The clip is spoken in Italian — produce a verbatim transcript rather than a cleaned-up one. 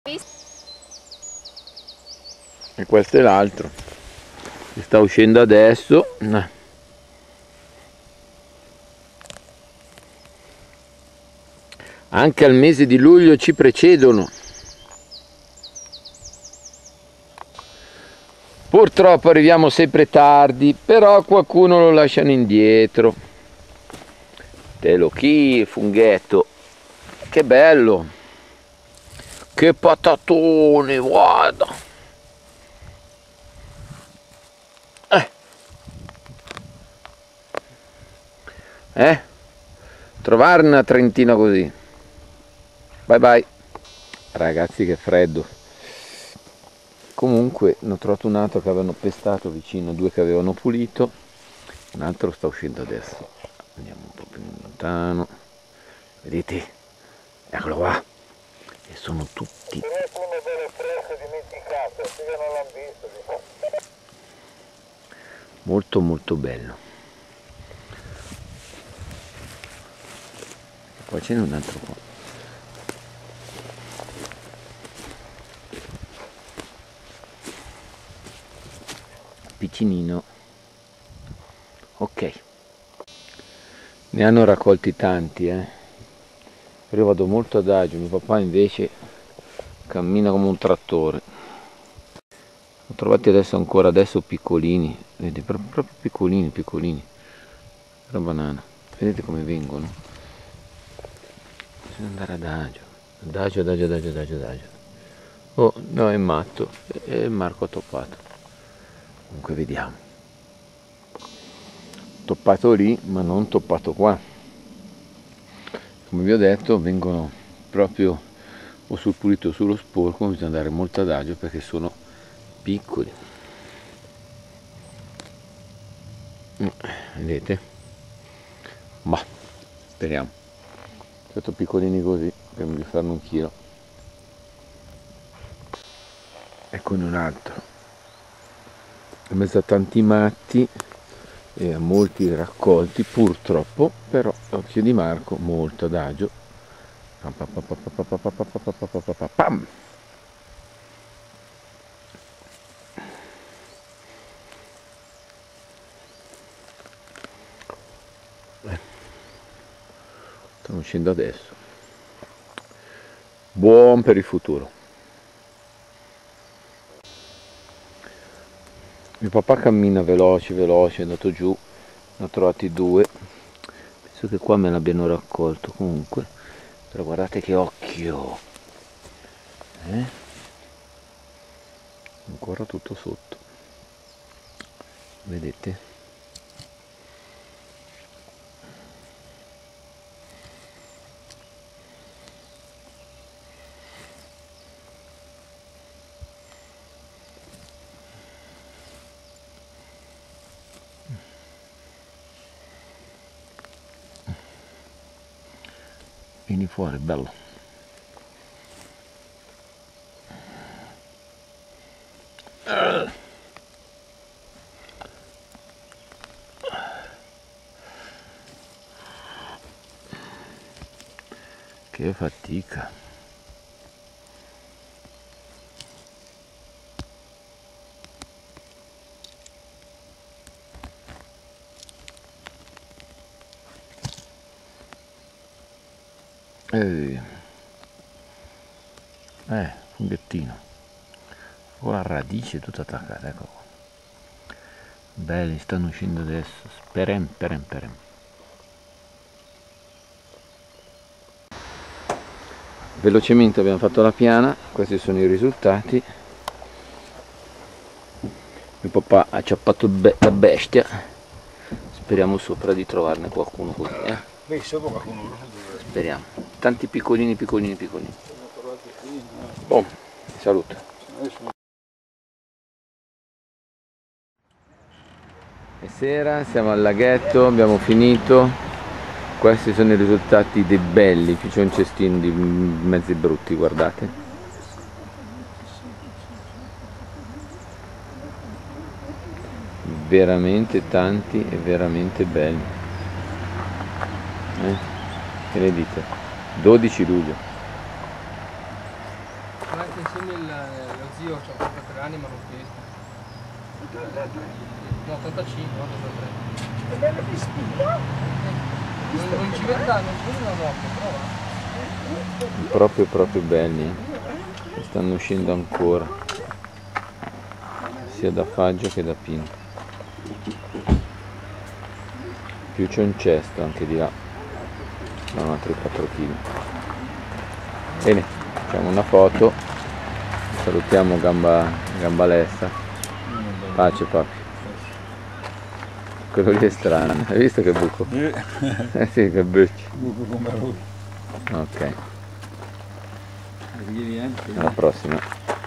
E questo è l'altro che sta uscendo adesso. Anche al mese di luglio ci precedono. Purtroppo arriviamo sempre tardi, però qualcuno lo lasciano indietro. Te lo chi, funghetto. Che bello. Che patatone, guarda. Eh. Eh? Trovare una trentina così. Bye bye. Ragazzi, che freddo. Comunque ne ho trovato un altro che avevano pestato vicino, due che avevano pulito. Un altro sta uscendo adesso. Andiamo un po' più lontano. Vedete? Eccolo qua. E sono tutti. Molto molto bello. Poi ce n'è un altro qua. Piccinino. Ok. Ne hanno raccolti tanti, eh. Io vado molto adagio, mio papà invece cammina come un trattore. Ho trovati adesso ancora adesso piccolini, vedete, proprio piccolini, piccolini. La banana, vedete come vengono? Bisogna andare adagio, adagio, adagio, adagio, adagio, adagio. Oh, no, è matto, e Marco ha toppato. Comunque vediamo. Toppato lì, ma non toppato qua. Come vi ho detto, vengono proprio o sul pulito o sullo sporco, bisogna andare molto adagio perché sono piccoli. Vedete? Ma speriamo. Sono piccolini così, speriamo di farne un chilo. Eccone un altro. In mezzo a tanti matti e a molti raccolti, purtroppo, però occhio di Marco, molto adagio. Pam! Stanno uscendo adesso. Buon per il futuro. Mio papà cammina veloce, veloce, è andato giù, ne ho trovati due. Penso che qua me l'abbiano raccolto comunque. Però guardate che occhio! Eh? Ancora tutto sotto. Vedete? Vieni fuori, bello. Che fatica. Eh, eh funghettino. Con la radice tutta attaccata, ecco qua. Belli, stanno uscendo adesso. Sperem, perem, perem. Velocemente abbiamo fatto la piana, questi sono i risultati. Mio papà ha acciappato be la bestia, speriamo sopra di trovarne qualcuno così, eh? Speriamo, tanti piccolini, piccolini, piccolini. Boh, saluto. È sera, siamo al laghetto, abbiamo finito. Questi sono i risultati dei belli, qui c'è un cestino di mezzi brutti, guardate. Veramente tanti e veramente belli. Eh? Che ne dite? dodici luglio. insieme il, lo zio, c'ha ottantatré anni ma non pesca. No, ottantacinque, ottantatré. E bello vestito? Non, non ci vede da, non ci vede da notte, però va. Proprio proprio belli, eh. Stanno uscendo ancora, sia da Faggio che da Pinto. Più c'è un cesto anche di là, sono altri quattro chili. Bene, facciamo una foto, salutiamo Gamba, Gambalessa. Pace papi. Quello lì è strano, hai visto che buco? Eh sì, che bucci. Buco come lui. Ok. Alla prossima.